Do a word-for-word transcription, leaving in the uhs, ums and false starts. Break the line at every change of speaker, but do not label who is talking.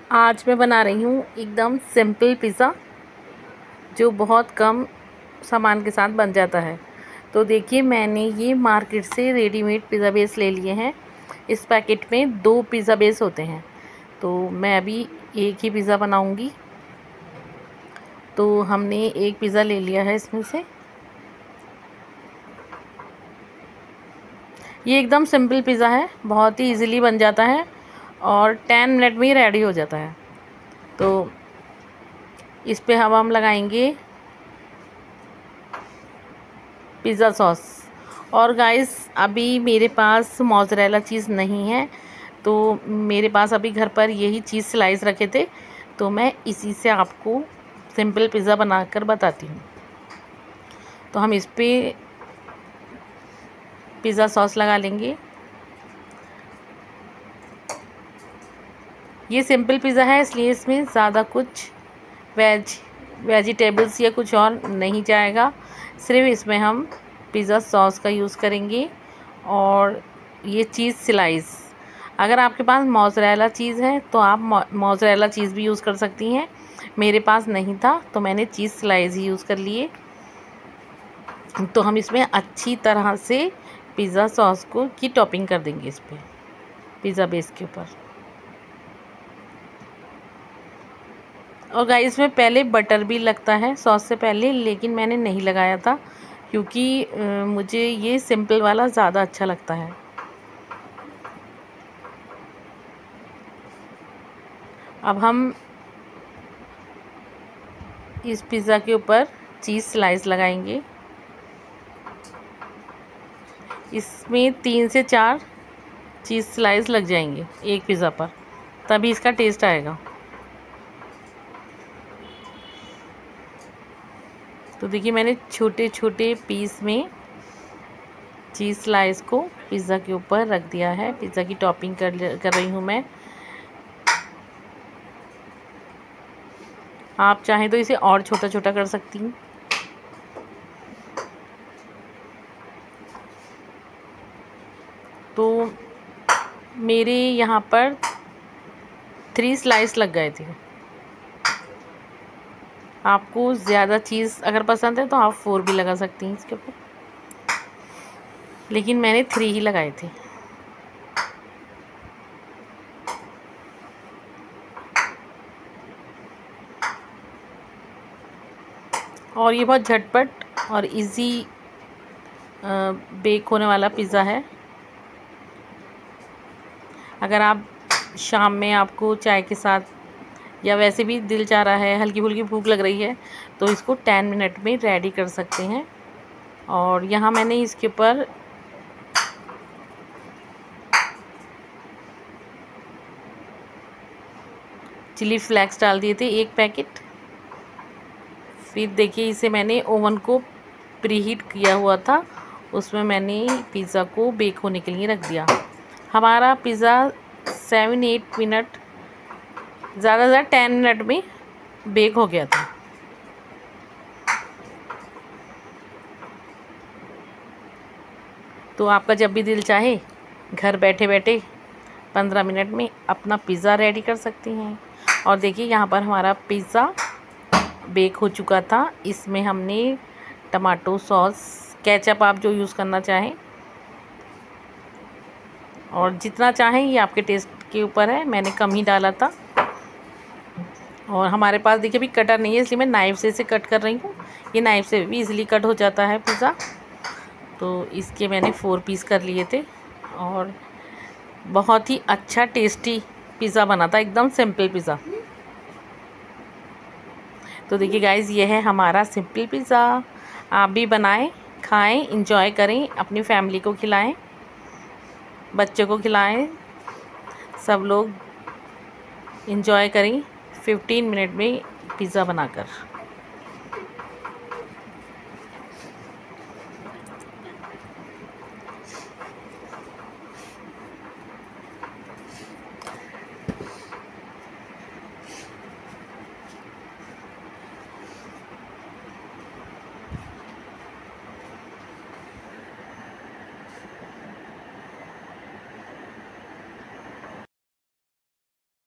आज मैं बना रही हूँ एकदम सिंपल पिज़्ज़ा जो बहुत कम सामान के साथ बन जाता है। तो देखिए, मैंने ये मार्केट से रेडीमेड पिज़्ज़ा बेस ले लिए हैं। इस पैकेट में दो पिज़्ज़ा बेस होते हैं। तो मैं अभी एक ही पिज़्ज़ा बनाऊँगी। तो हमने एक पिज़्ज़ा ले लिया है इसमें से। ये एकदम सिंपल पिज़्ज़ा है, बहुत ही इजीली बन जाता है और टेन मिनट में ही रेडी हो जाता है। तो इस पे हम हम लगाएंगे पिज़्ज़ा सॉस। और गाइस, अभी मेरे पास मोज़रेला चीज़ नहीं है, तो मेरे पास अभी घर पर यही चीज़ स्लाइस रखे थे, तो मैं इसी से आपको सिंपल पिज़्ज़ा बनाकर बताती हूँ। तो हम इस पे पिज़्ज़ा सॉस लगा लेंगे। ये सिंपल पिज़्ज़ा है, इसलिए इसमें ज़्यादा कुछ वेज वेजिटेबल्स या कुछ और नहीं जाएगा। सिर्फ इसमें हम पिज़्ज़ा सॉस का यूज़ करेंगे और ये चीज़ स्लाइस। अगर आपके पास मोज़रेला चीज़ है तो आप मोज़रेला चीज़ भी यूज़ कर सकती हैं। मेरे पास नहीं था तो मैंने चीज़ स्लाइस ही यूज़ कर लिए। तो हम इसमें अच्छी तरह से पिज़्ज़ा सॉस को की टॉपिंग कर देंगे इस पर पिज़्ज़ा बेस के ऊपर। और गाइस, इसमें पहले बटर भी लगता है सॉस से पहले, लेकिन मैंने नहीं लगाया था क्योंकि मुझे ये सिंपल वाला ज़्यादा अच्छा लगता है। अब हम इस पिज़्ज़ा के ऊपर चीज़ स्लाइस लगाएंगे। इसमें तीन से चार चीज़ स्लाइस लग जाएंगे एक पिज़्ज़ा पर, तभी इसका टेस्ट आएगा। तो देखिए, मैंने छोटे छोटे पीस में चीज़ स्लाइस को पिज़्ज़ा के ऊपर रख दिया है। पिज़्ज़ा की टॉपिंग कर कर रही हूँ मैं। आप चाहें तो इसे और छोटा छोटा कर सकती हैं। तो मेरे यहाँ पर थ्री स्लाइस लग गए थे। आपको ज़्यादा चीज़ अगर पसंद है तो आप फोर भी लगा सकती हैं इसके ऊपर, लेकिन मैंने थ्री ही लगाए थे। और ये बहुत झटपट और इजी बेक होने वाला पिज़्ज़ा है। अगर आप शाम में आपको चाय के साथ या वैसे भी दिल चाह रहा है, हल्की फुल्की भूख लग रही है, तो इसको टेन मिनट में रेडी कर सकते हैं। और यहाँ मैंने इसके ऊपर चिली फ्लेक्स डाल दिए थे एक पैकेट। फिर देखिए, इसे मैंने ओवन को प्रीहीट किया हुआ था, उसमें मैंने पिज़्ज़ा को बेक होने के लिए रख दिया। हमारा पिज़्ज़ा सेवन एट मिनट ज़्यादा ज़्यादा टेन मिनट में बेक हो गया था। तो आपका जब भी दिल चाहे घर बैठे बैठे पंद्रह मिनट में अपना पिज़्ज़ा रेडी कर सकती हैं। और देखिए, यहाँ पर हमारा पिज़्ज़ा बेक हो चुका था। इसमें हमने टमाटो सॉस, केचप आप जो यूज़ करना चाहें और जितना चाहें, ये आपके टेस्ट के ऊपर है। मैंने कम ही डाला था। और हमारे पास देखिए अभी कटर नहीं है, इसलिए मैं नाइफ़ से इसे कट कर रही हूँ। ये नाइफ़ से भी इजीली कट हो जाता है पिज़्ज़ा। तो इसके मैंने फोर पीस कर लिए थे और बहुत ही अच्छा टेस्टी पिज़्ज़ा बना था, एकदम सिंपल पिज़्ज़ा। तो देखिए गाइज़, ये है हमारा सिंपल पिज़्ज़ा। आप भी बनाएं, खाएं, इंजॉय करें, अपनी फैमिली को खिलाएं, बच्चों को खिलाएं, सब लोग इंजॉय करें फिफ्टीन मिनट में पिज़्ज़ा बनाकर।